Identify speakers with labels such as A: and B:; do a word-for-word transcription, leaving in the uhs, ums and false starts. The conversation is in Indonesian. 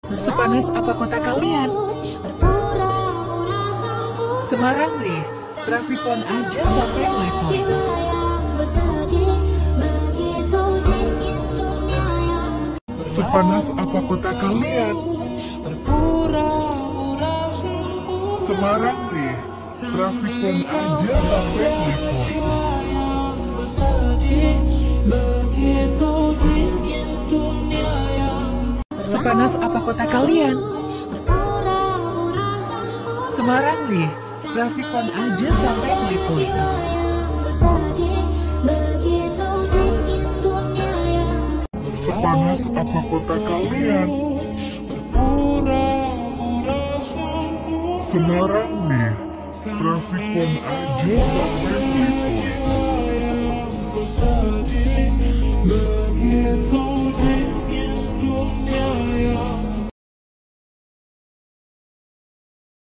A: Sepanas apa kota kalian? Semarang nih, traffic on aja sampai Mlepon. Sepanas apa kota kalian? Semarang nih, traffic on aja sampai Mlepon. Sepanas apa kota kalian? Semarang nih, traffic on aja sampai Mlepon. Sepanas apa kota kalian? Semarang nih, traffic on aja sampai Mlepon.